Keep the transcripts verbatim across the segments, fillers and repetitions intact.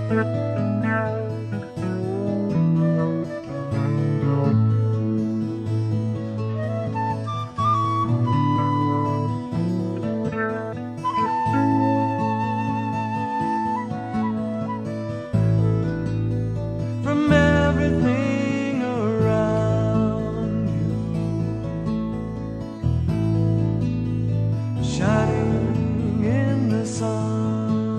From everything around you, shining in the sun,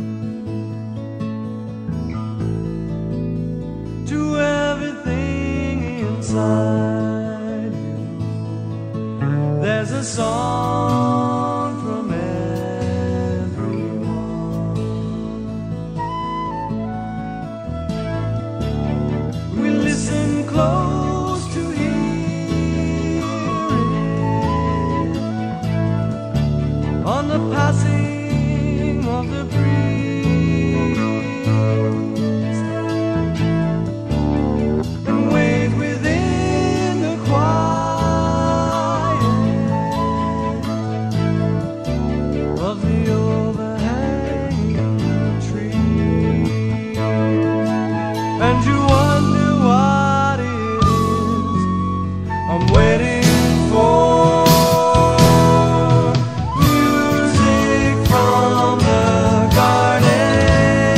to everything inside you, there's a song from everyone. We listen close to hear it on the passing of the breeze, and wait within the quiet of the overhanging trees, and you wonder what it is I'm waiting for. Music from the garden,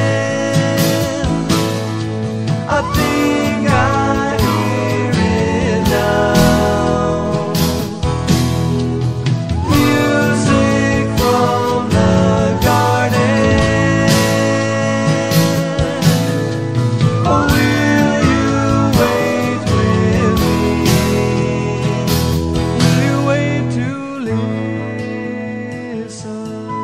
I think I hear it now. Music from the garden. Oh, will you wait with me? Will you wait to listen?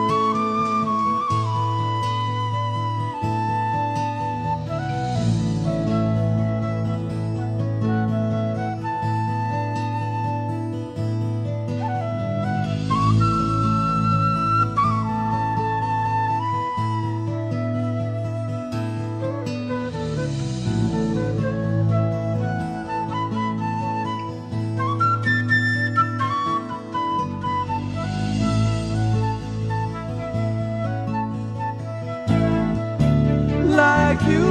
Like you,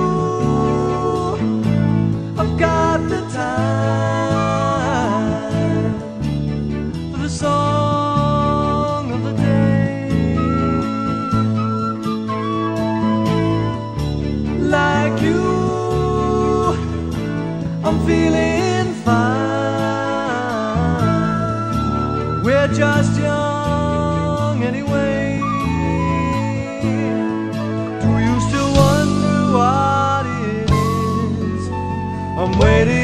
I've got the time for the song of the day. Like you, I'm feeling fine. We're just young anyway. Do you still wonder what it is I'm waiting